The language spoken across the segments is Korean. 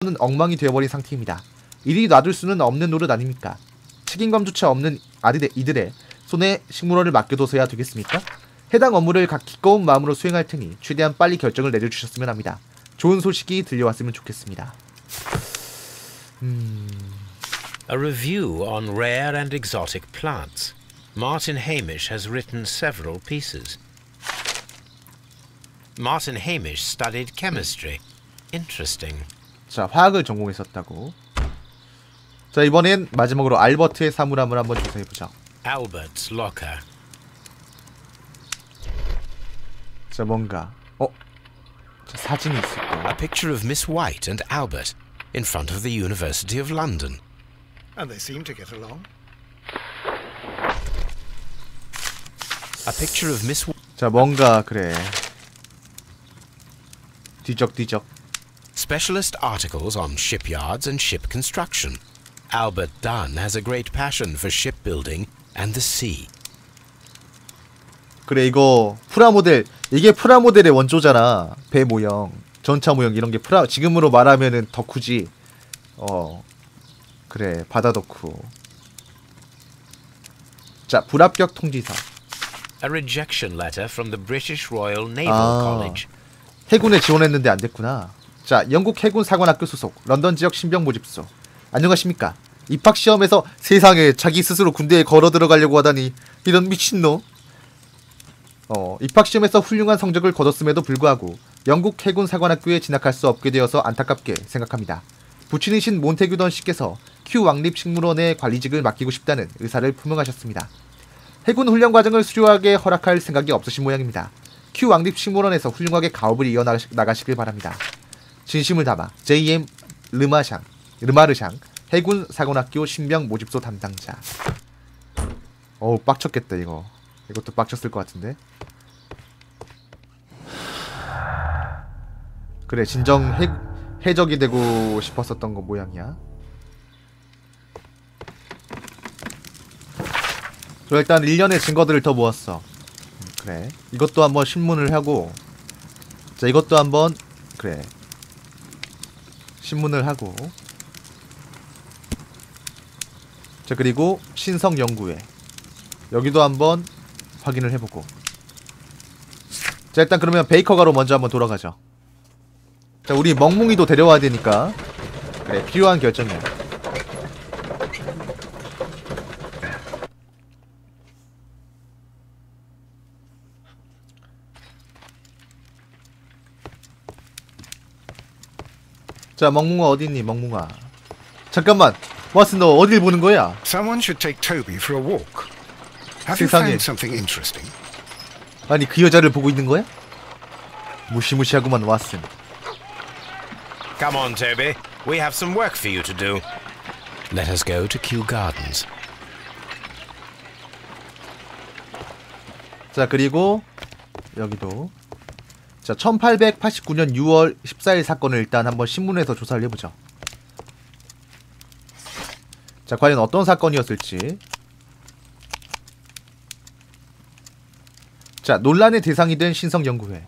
는 엉망이 되어버린 상태입니다. 이리 놔둘 수는 없는 노릇 아닙니까? 책임감조차 없는 이들의 손에 식물원을 맡겨둬서야 되겠습니까? 해당 업무를 각 기꺼운 마음으로 수행할 테니 최대한 빨리 결정을 내려주셨으면 합니다. 좋은 소식이 들려왔으면 좋겠습니다. A review on rare and exotic plants. Martin Hamish has written several pieces. Martin Hamish studied chemistry. Interesting. 자, 화학을 전공했었다고. 자, 이번엔 마지막으로 알버트의 사물함을 한번 조사해보자. Albert's locker. 자, 뭔가 자, 사진이 있을 거야. A picture of Miss White and Albert in front of the University of London. And they seem to get along. A picture of Miss. 자, 뭔가 그래. 뒤적뒤적. Specialist articles on shipyards and ship construction. Albert Dunn has a great passion for shipbuilding and the sea. 그래, 이거 프라모델, 이게 프라모델의 원조잖아. 배 모형, 전차 모형 이런 게 지금으로 말하면은 덕후지. 그래, 바다 덕후. 자, 불합격 통지서. A rejection letter from the British Royal Naval College. 해군에 지원했는데 안 됐구나. 자, 영국 해군 사관학교 소속 런던 지역 신병 모집소. 안녕하십니까? 입학 시험에서 세상에 자기 스스로 군대에 걸어 들어가려고 하다니 이런 미친놈. 입학 시험에서 훌륭한 성적을 거뒀음에도 불구하고 영국 해군 사관학교에 진학할 수 없게 되어서 안타깝게 생각합니다. 부친이신 몬테규던 씨께서 큐 왕립 식물원의 관리직을 맡기고 싶다는 의사를 표명하셨습니다. 해군 훈련 과정을 수료하게 허락할 생각이 없으신 모양입니다. 큐 왕립 식물원에서 훌륭하게 가업을 이어나가시길 바랍니다. 진심을 담아 J.M. 르마르샹 해군 사관학교 신병 모집소 담당자. 어우, 빡쳤겠다 이거. 이것도 빡쳤을 것 같은데. 그래, 진정 해적이 되고 싶었었던 거 모양이야. 저 일단 1년의 증거들을 더 모았어. 그래, 이것도 한번 신문을 하고. 자, 이것도 한번 그래 신문을 하고. 자, 그리고 신성연구회 여기도 한번 확인을 해보고. 자, 일단 그러면 베이커가로 먼저 한번 돌아가죠. 자, 우리 멍뭉이도 데려와야 되니까. 그래, 필요한 결정이야. 자, 멍뭉아 어딨니, 멍뭉아. 잠깐만, 왓슨 너 어딜 보는 거야? Someone should take Toby for a walk. Have you 세상에. found something interesting? 아니, 그 여자를 보고 있는 거야? 무시무시하구만, 왓슨. Come on, Toby. We have some work for you to do. Let us go to Kew Gardens. 자, 그리고 여기도. 자, 1889년 6월 14일 사건을 일단 한번 신문에서 조사를 해보죠. 자, 과연 어떤 사건이었을지. 자, 논란의 대상이 된 신성연구회.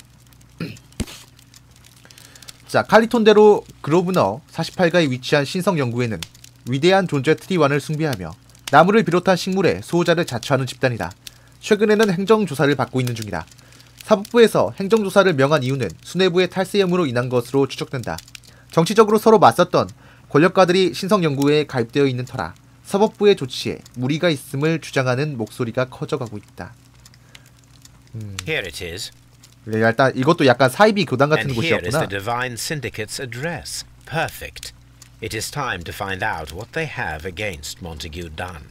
자, 칼리톤대로 그로브너 48가에 위치한 신성연구회는 위대한 존재 트리완을 숭배하며 나무를 비롯한 식물의 수호자를 자처하는 집단이다. 최근에는 행정조사를 받고 있는 중이다. 사법부에서 행정조사를 명한 이유는 수뇌부의 탈세 혐의로 인한 것으로 추정된다. 정치적으로 서로 맞섰던 권력가들이 신성연구회에 가입되어 있는 터라 사법부의 조치에 무리가 있음을 주장하는 목소리가 커져가고 있다. Here it is. 일단 이것도 약간 사이비 교단 같은 And here is 곳이었구나. the Divine Syndicate's address. Perfect. It is time to find out what they have against Montague Dunn.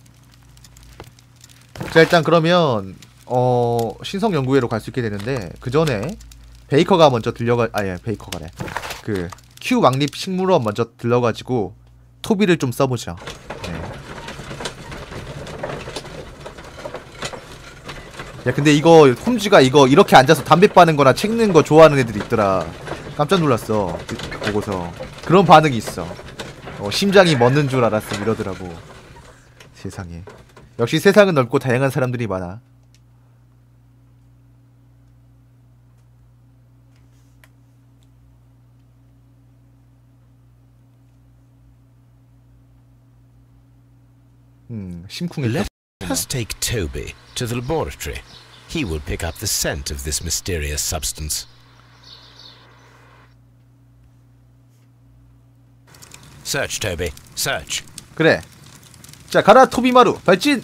자, 일단 그러면 신성연구회로 갈 수 있게 되는데 그 전에 베이커가 먼저 베이커가래. 그 큐 왕립 식물원 먼저 들러가지고 토비를 좀 써보죠. 네. 야, 근데 이거 홈즈가 이거 이렇게 앉아서 담배 빠는 거나 책 읽는 거 좋아하는 애들이 있더라. 깜짝 놀랐어. 보고서 그런 반응이 있어. 심장이 멎는 줄 알았어 이러더라고. 세상에. 역시 세상은 넓고 다양한 사람들이 많아. 심쿵했다. Let us take Toby to the laboratory. He will pick up the scent of this mysterious substance. Search, Toby. Search. 그래. 자, 가라 토비마루 발진.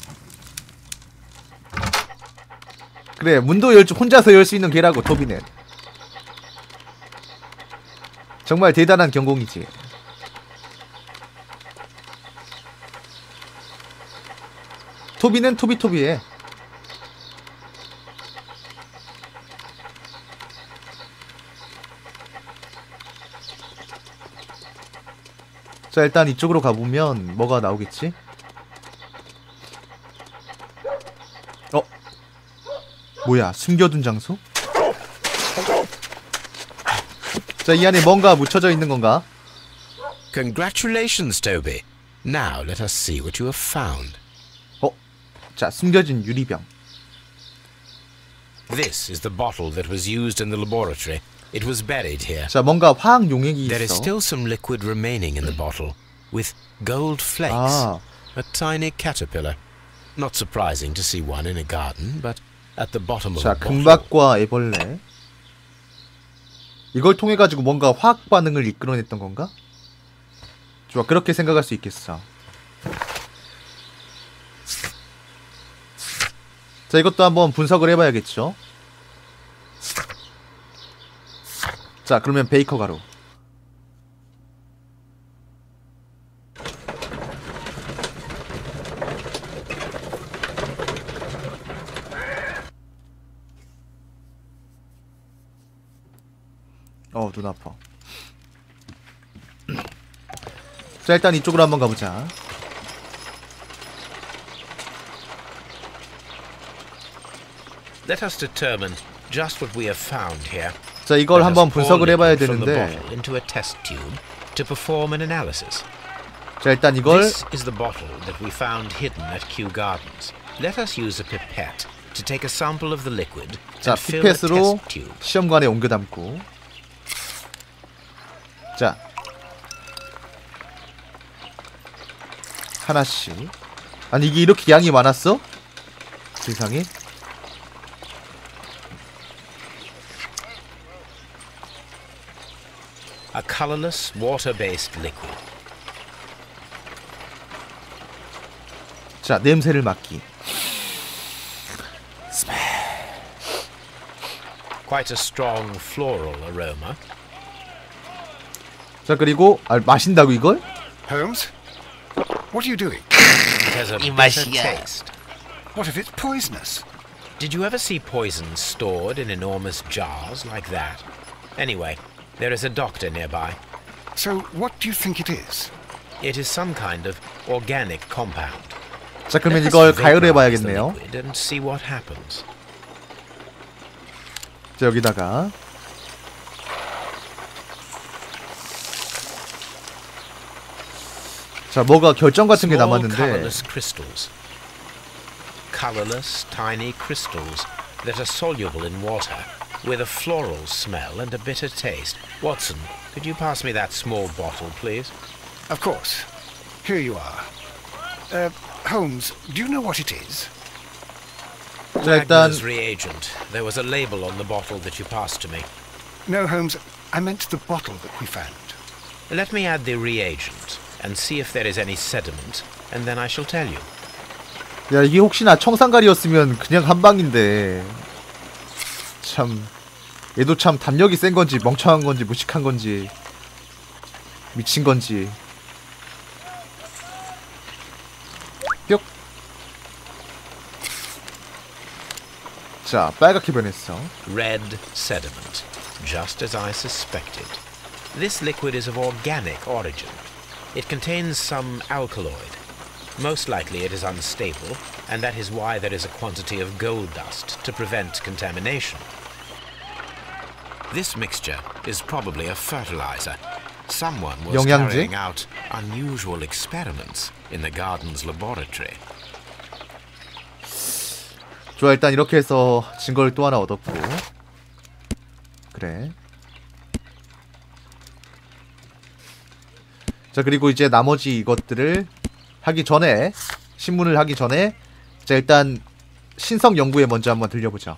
그래, 문도 혼자서 열 수 있는 개라고 토비는. 정말 대단한 경공이지. 토비는 토비토비해. 자, 일단 이쪽으로 가보면 뭐가 나오겠지? 뭐야, 숨겨둔 장소? 자, 이 안에 뭔가 묻혀져 있는 건가? Congratulations, Toby. Now let us see what you have found. 자, 숨겨진 유리병. This is the bottle that was used in the laboratory. It was buried here. 자, 뭔가 화학 용액이 There is 있어. still some liquid remaining in the bottle, with gold flakes. A tiny caterpillar. Not surprising to see one in a garden, but at the bottom of 자, the bottle. 금박과 애벌레. 이걸 통해 가지고 뭔가 화학 반응을 이끌어냈던 건가? 좋아, 그렇게 생각할 수 있겠어. 자, 이것도 한번 분석을 해봐야겠죠. 자, 그러면 베이커 가루. 눈 아파. 자, 일단 이쪽으로 한번 가보자. Let us determine just what we have found here. 자, 이걸 Let 한번 us pour 분석을 해봐야 liquid from the 되는데. bottle into a test tube to perform an analysis. 자, 일단 이걸 This is the bottle that we found hidden at Kew Gardens. Let us use a pipette to take a sample of the liquid 자, and fill a 피펫으로 test tube. 시험관에 옮겨 담고. 자, 하나씩. 아니, 이게 이렇게 양이 많았어? 세상에. A colorless, water-based liquid. 자, 냄새를 맡기. Quite a strong floral aroma. 자, 그리고 마신다고 이걸? Holmes? What are you doing? It has a bitter taste. What if it's poisonous? Did you ever see poison stored in enormous jars like that? Anyway, there is a doctor nearby. So what do you think it is? It is some kind of organic compound. 자, 그러면 Let us 이걸 가열해 vaporize the 봐야겠네요. liquid and see what happens. 자, 여기다가 자, 뭐가 결정 같은 게 Small 남았는데. colorless crystals. Colorless, tiny crystals that are soluble in water, with a floral smell and a bitter taste. Watson, could you pass me that small bottle, please? Of course. Here you are. Holmes, do you know what it is? 자, 일단 Wagner's reagent. There was a label on the bottle that you passed to me. No, Holmes, I meant the bottle that we found. Let me add the reagent and see if there is any sediment, and then I shall tell you. 야, 이게 혹시나 청산가리였으면 그냥 한 방인데. 참, 얘도 참 담력이 센 건지 멍청한 건지 무식한 건지 미친 건지. 뿅. 자, 빨갛게 변했어. Red sediment, just as I suspected. This liquid is of organic origin. It contains some alkaloid. Most likely it is unstable, and that is why there is a quantity of gold dust to prevent contamination. This mixture is probably a fertilizer. Someone was 영양제? carrying out unusual experiments in the garden's laboratory. 좋아, 일단 이렇게 해서 증거를 또 하나 얻었고. 그래. 자, 그리고 이제 나머지 이것들을 하기 전에 신문을 하기 전에 자 일단 신성 연구에 먼저 한번 들려보자.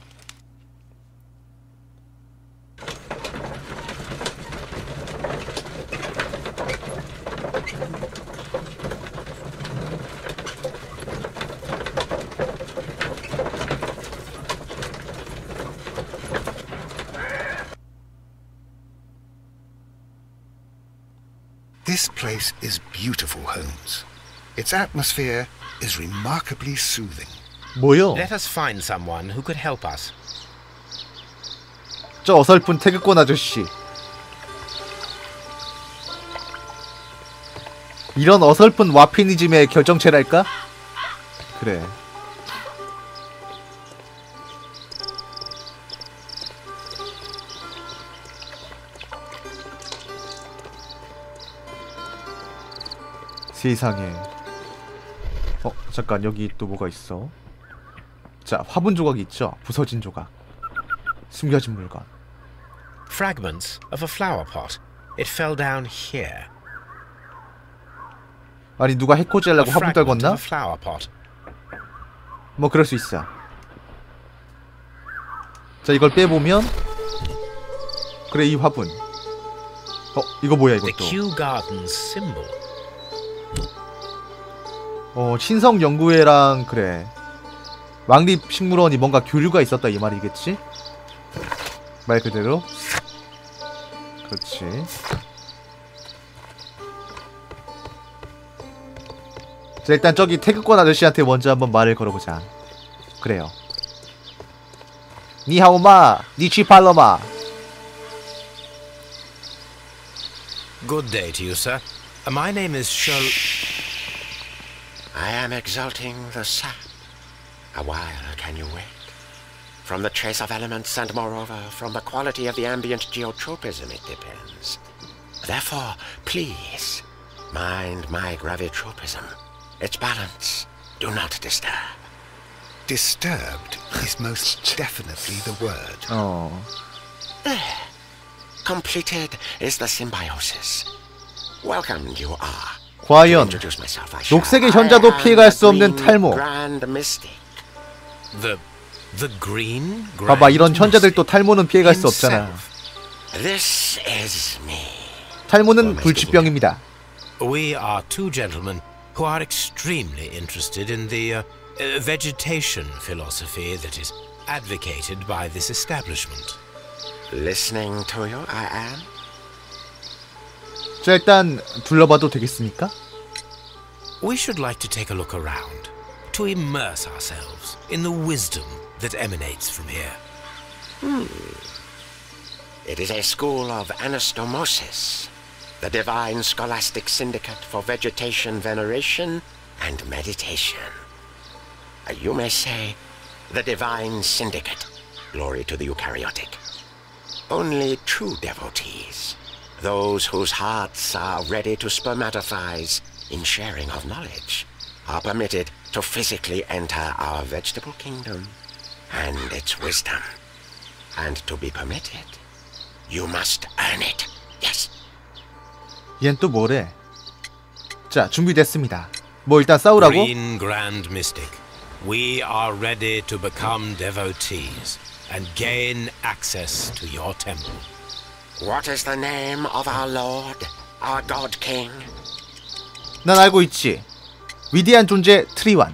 This place is beautiful, Holmes. Its atmosphere is remarkably soothing. 뭐요? Let us find someone who could help us. 저 어설픈 태극권 아저씨. 이런 어설픈 와피니즘의 결정체랄까? 그래. 세상에. 잠깐 여기 또 뭐가 있어? 자, 화분 조각이 있죠? 부서진 조각. 숨겨진 물건. Fragments of a flower pot. It fell down here. 아니 누가 해코지 하려고 A 화분 fragment 떨궜나? of a flower pot. 뭐 그럴 수 있어. 자, 이걸 빼보면 그래, 이 화분. 이거 뭐야 The 이것도. Kew Gardens symbol. 신성 연구회랑 그래. 왕립식물원이 뭔가 교류가 있었다 이 말이겠지? 말 그대로. 그렇지. 자, 일단 저기 태극권 아저씨한테 먼저 한번 말을 걸어보자. 그래요. 니하오마, 니치팔로마. Good day to you, sir. My name is I am exalting the sap. A while can you wait? From the trace of elements and moreover from the quality of the ambient geotropism it depends. Therefore, please, mind my gravitropism. Its balance. Do not disturb. Disturbed is most definitely the word. Completed is the symbiosis. Welcomed you are. 과연 Introduce myself, I shall. 녹색의 현자도 I am 피해갈 수 the 없는 Green 탈모. Grand Mystic. The green. 봐봐, 이런 Grand 현자들도 Mystic 탈모는 피해갈 수 없잖아. himself. This is me. 탈모는 불치병입니다. We are two gentlemen who are extremely interested in the vegetation philosophy that is advocated by this establishment. Listening to you, I am. 자, 일단 둘러봐도 되겠습니까? We should like to take a look around, to immerse ourselves in the wisdom that emanates from here. It is a school of anastomosis, the divine scholastic syndicate for vegetation veneration and meditation. You may say, the divine syndicate. Glory to the eukaryotic. Only true devotees, those whose hearts are ready to spermatophize in sharing of knowledge, are permitted to physically enter our vegetable kingdom and its wisdom. And to be permitted, you must earn it. Yes. 얜 또 뭐래? 자, 준비됐습니다. 뭐 일단 싸우라고? Green Grand Mystic, we are ready to become devotees and gain access to your temple. What is the name of our Lord, our God King? 난 알고 있지. 위대한 존재 트리완.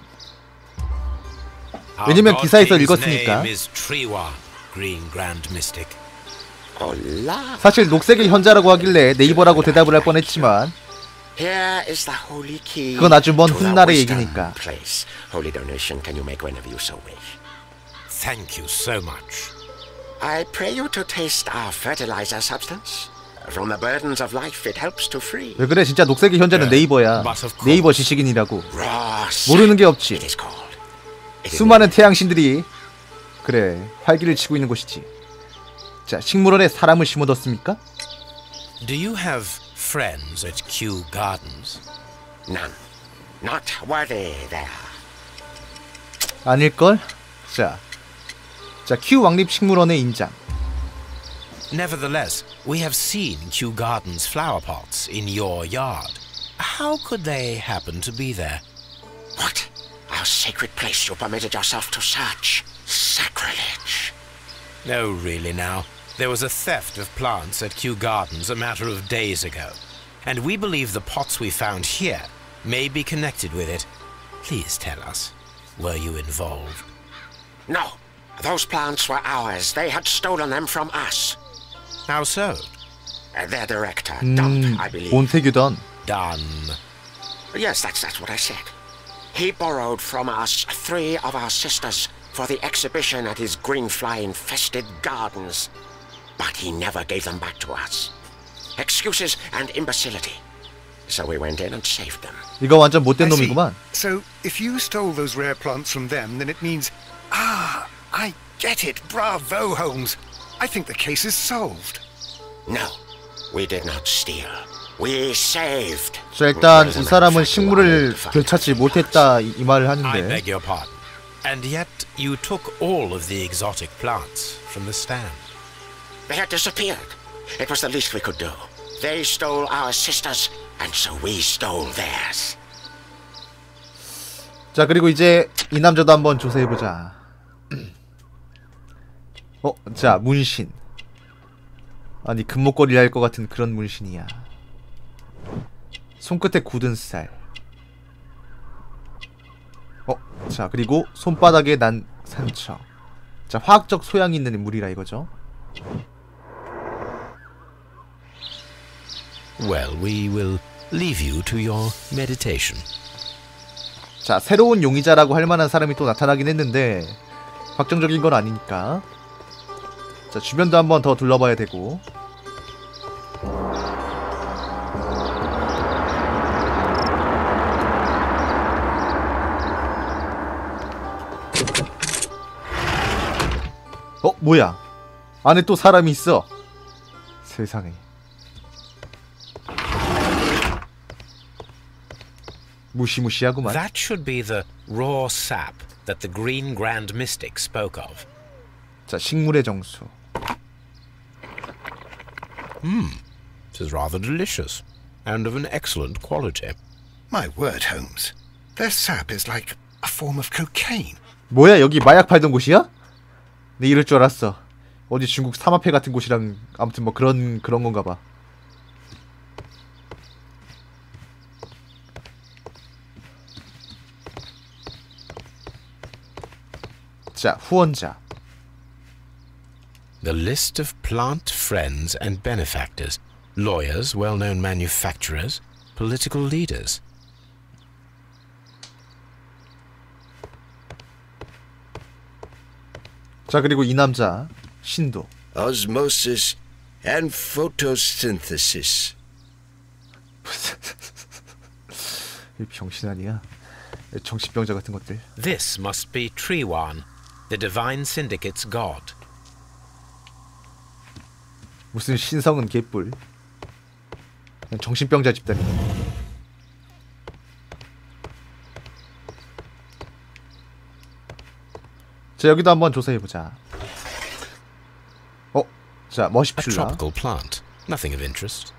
Our 왜냐면 God 기사에서 King's 읽었으니까. name is Triwa, Green Grand Mystic. Hola. 사실 녹색의 현자라고 하길래 네이버라고 대답을 할 뻔했지만 Here is the holy key. 그건 아주 먼 to the 훗날의 wisdom 얘기니까. place. Holy donation can you make whenever you so wish. Thank you so much. I pray you to taste our fertilizer substance. From the burdens of life it helps to free. 왜 그래? 진짜 녹색의 현자는 네이버야. but of course. 네이버 지식인이라고. Ross. 모르는 게 없지. It is called. It is 수많은 태양신들이 그래 활기를 치고 있는 곳이지. 자, 식물원에 사람을 심어뒀습니까? Do you have friends at Kew Gardens? none. Not worthy there. 아닐걸? 자, 큐 왕립식물원의 인장. Nevertheless, we have seen Kew Gardens flower pots in your yard. How could they happen to be there? What? our sacred place you permitted yourself to search. Sacrilege. No, really now. There was a theft of plants at Kew Gardens a matter of days ago, and we believe the pots we found here may be connected with it. Please tell us, were you involved? No, those plants were ours. They had stolen them from us. How so? Their director, Dunn, I believe. 몬테규던. Done. Yes, that's what I said. He borrowed from us 3 of our sisters for the exhibition at his greenfly-infested gardens. But he never gave them back to us. Excuses and imbecility. So we went in and saved them. 이거 완전 못된 I see. 놈이구만. So, if you stole those rare plants from them, then it means... Ah, I get it. Bravo, Holmes. I think the case is solved. No, we did not steal. We saved. 자, 일단 이 사람은 식물을 되찾지 못했다 이 말을 I 하는데 beg your pardon. And yet you took all of the exotic plants from the stand. They had disappeared. It was the least we could do. They stole our sisters, and so we stole theirs. 자, 그리고 이제 이 남자도 한번 조사해보자. 자, 문신. 아니, 금목걸이를 할 것 같은 그런 문신이야. 손끝에 굳은 살. 자, 그리고 손바닥에 난 상처. 자, 화학적 소양이 있는 인물이라 이거죠. Well, we will leave you to your meditation. 자, 새로운 용의자라고 할 만한 사람이 또 나타나긴 했는데 확정적인 건 아니니까. 자, 주변도 한번 더 둘러봐야 되고. 뭐야? 안에 또 사람이 있어. 세상에. 무시무시하구만. That should be the raw sap that the Green Grand Mystic spoke of. 자, 식물의 정수. It is rather delicious and of an excellent quality. My word, Holmes. Their sap is like a form of cocaine. 뭐야, 여기 마약 팔던 곳이야? 네, 이럴 줄 알았어. 어디 중국 사마패 같은 곳이랑 아무튼 뭐 그런 건가 봐. 자, 후원자. The list of plant friends and benefactors, lawyers, well-known manufacturers, political leaders. 자, 그리고 이 남자 신도. Osmosis and photosynthesis. 이 병신 아니야? 정신병자 같은 것들. This must be Triwan, the Divine Syndicate's god. 무슨 신성은 개뿔. 그냥 정신병자 집단이네. 자, 여기도 한번 조사해보자. 자, A 머시퓰라. tropical plant, nothing of interest.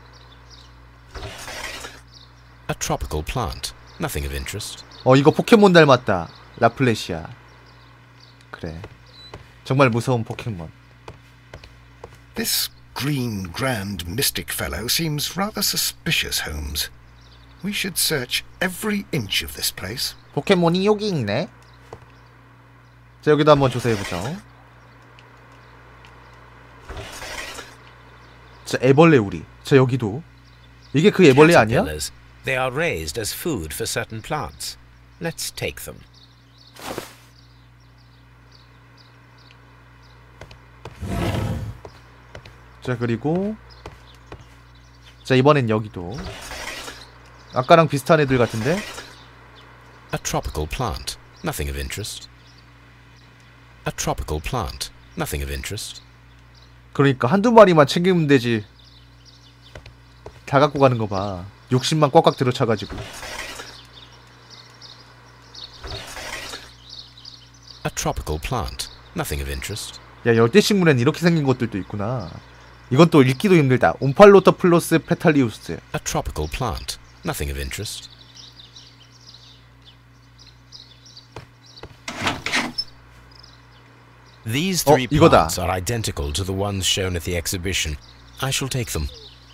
A tropical plant, nothing of interest. 이거 포켓몬 닮았다. 라플레시아. 그래. 정말 무서운 포켓몬. This Green Grand Mystic fellow seems rather suspicious, Holmes. We should search every inch of this place. 포켓몬이 여기 있네. 자, 여기도 한번 조사해보죠. 자, 애벌레 우리. 자, 여기도. 이게 그 애벌레 아니야? Caterpillars. They are raised as food for certain plants. Let's take them. 자, 그리고 자, 이번엔 여기도. 아까랑 비슷한 애들 같은데? A tropical plant, nothing of interest. A tropical plant, nothing of interest. 그러니까 한두 마리만 챙기면 되지. 다 갖고 가는 거 봐. 욕심만 꽉꽉 들어차가지고. A tropical plant, nothing of interest. 야, 열대식물엔 이렇게 생긴 것들도 있구나. 이건 또 읽기도 힘들다. 옴팔로터플로스 페탈리우스. A tropical plant, nothing of interest. These three 이거다. plants are identical to the ones shown at the exhibition. I shall take them.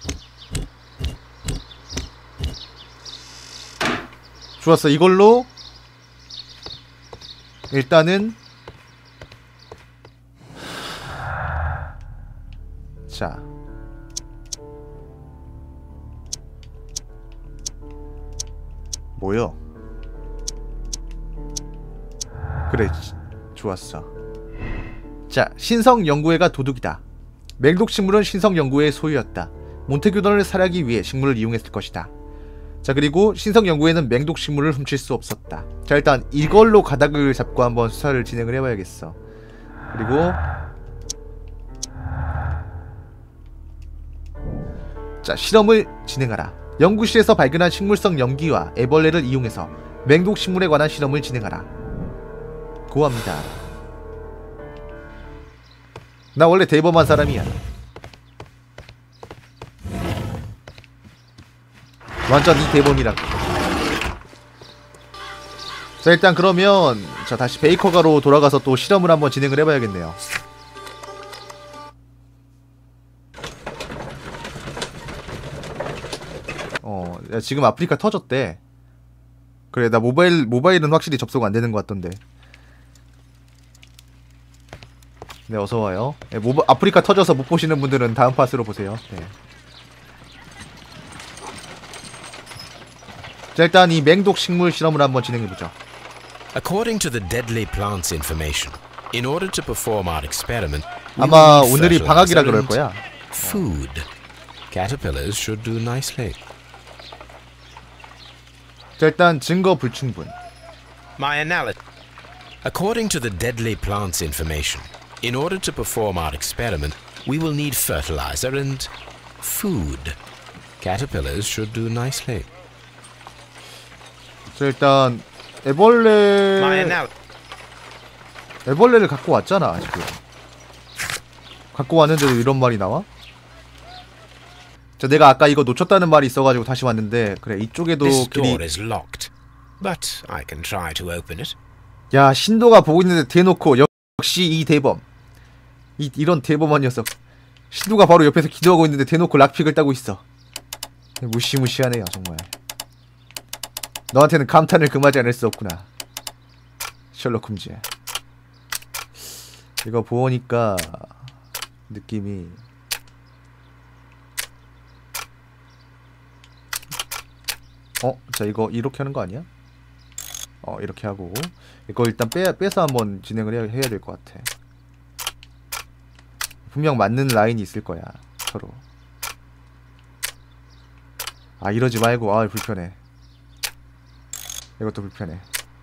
좋았어. 이걸로 일단은 자 뭐요? 그래 좋았어. 자 신성연구회가 도둑이다. 맹독식물은 신성연구회의 소유였다. 몬테규던을 살해하기 위해 식물을 이용했을 것이다. 자 그리고 신성연구회는 맹독식물을 훔칠 수 없었다. 자 일단 이걸로 가닥을 잡고 한번 수사를 진행을 해봐야겠어. 그리고 자 실험을 진행하라. 연구실에서 발견한 식물성 염기와 애벌레를 이용해서 맹독식물에 관한 실험을 진행하라. 고합니다. 나 원래 대범한 사람이야. 완전 이 대범이라고. 자 일단 그러면 자 다시 베이커가로 돌아가서 또 실험을 한번 진행을 해봐야겠네요. 야, 지금 아프리카 터졌대. 그래 나 모바일은 확실히 접속 안되는 것 같던데. 네 어서와요. 네, 아프리카 터져서 못 보시는 분들은 다음 파스로 보세요. 네. 자 일단 이 맹독 식물 실험을 한번 진행해보자. According to the deadly plants information, in order to perform our experiment, we 아마 will need 오늘이 방학이라 그럴 fertilizer 거야. and food. Caterpillars should do nicely. 자 일단 증거 불충분. My analysis. According to the deadly plants information, in order to perform our experiment, we will need fertilizer and food. Caterpillars should do nicely. 자 일단 애벌레를 갖고 왔잖아 지금. 갖고 왔는데도 이런 말이 나와? 자 내가 아까 이거 놓쳤다는 말이 있어가지고 다시 왔는데 그래 이쪽에도 This 길이. door is locked, but I can try to open it. 야 신도가 보고 있는데 대놓고 역시 이 대범. 이런 대범한 녀석. 신도가 바로 옆에서 기도하고 있는데 대놓고 락픽을 따고 있어. 무시무시하네요 정말. 너한테는 감탄을 금하지 않을 수 없구나 셜록 홈즈. 이거 보니까 느낌이 자 이거 이렇게 하는 거 아니야? 이렇게 하고 이거 일단 빼서 한번 진행을 해야 될 것 같아. 분명 맞는 라인이 있을 거야 서로. 아 이러지 말고. 아 불편해. 이것도 불편해.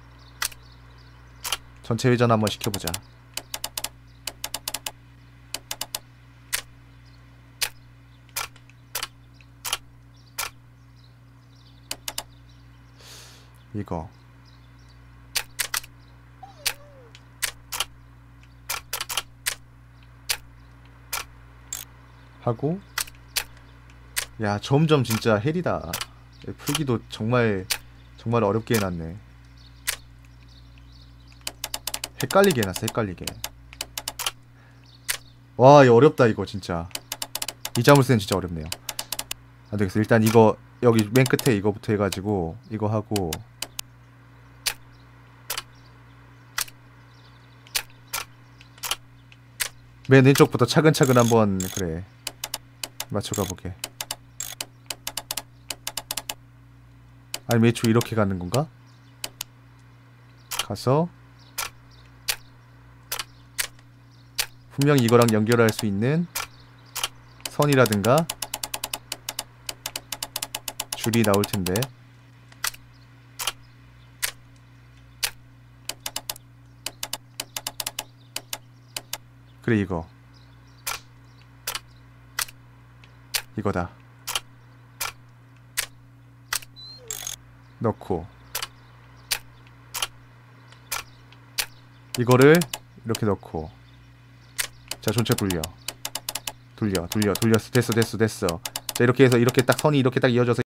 전체 회전 한번 시켜보자. 이거 하고. 야 점점 진짜 헬이다. 풀기도 정말 어렵게 해놨네. 헷갈리게 해놨어. 헷갈리게. 와 이거 어렵다 이거 진짜. 이 자물쇠는 진짜 어렵네요. 안되겠어. 일단 이거 여기 맨 끝에 이거부터 해가지고 이거 하고 맨 왼쪽부터 차근차근 한번 그래 맞춰가 보게. 아니면 애초에 이렇게 가는 건가? 가서 분명히 이거랑 연결할 수 있는 선이라든가 줄이 나올 텐데. 그래 이거다. 넣고 이거를 이렇게 넣고 자 전체 돌려 됐어. 자 이렇게 해서 이렇게 딱 선이 이렇게 딱 이어져서